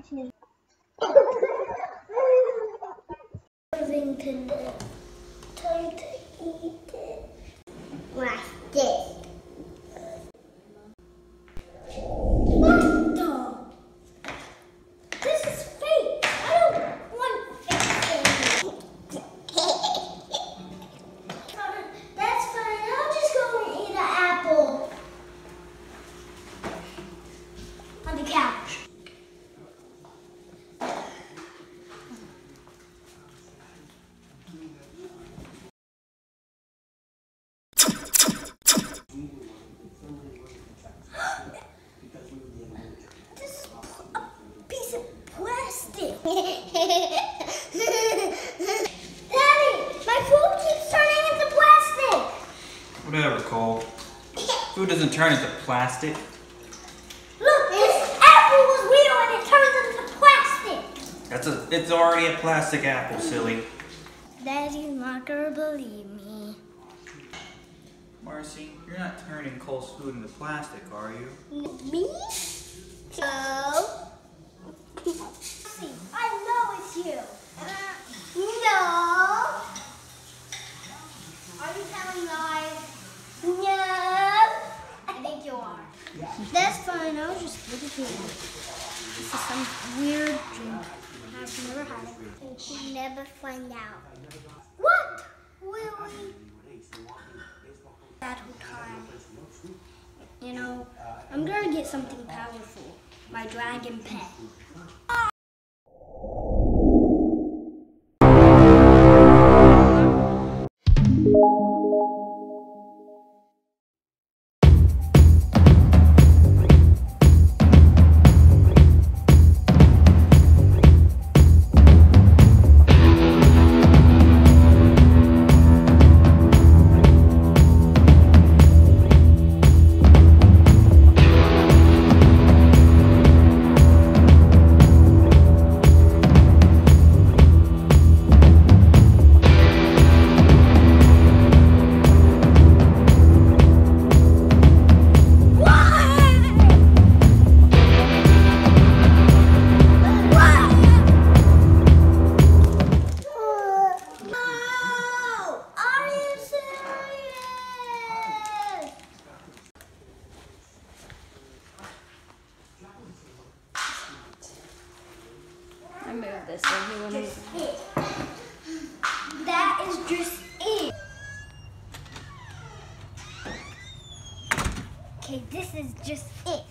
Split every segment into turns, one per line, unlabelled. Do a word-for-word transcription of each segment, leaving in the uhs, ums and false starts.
Moving to the time to eat it. Like this. What the? This is fake. I don't want fake things. That's fine. I'll just go and eat an apple on the couch. Daddy, my food keeps turning into plastic.
Whatever, Cole. Food doesn't turn into plastic.
Look, this apple was real and it turned into plastic.
That's a. It's already a plastic apple, silly.
Daddy's not gonna believe me.
Marcy, you're not turning Cole's food into plastic, are you?
Me? No. I know it's you. Uh, no. Are you telling lies? No. I think you are. That's fine. I was just looking for you. This is some weird drink. I've never had it. You'll never find out. What? Really? That whole time. You know, I'm gonna get something powerful. My dragon pet.
I moved this so he wouldn't.
Just it. That is just it. Okay, this is just it.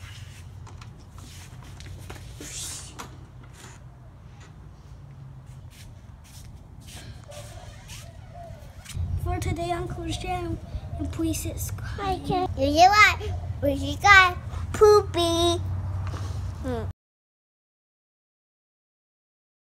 For today, Uncle's channel, and please subscribe. You know what? We got poopy. Hmm.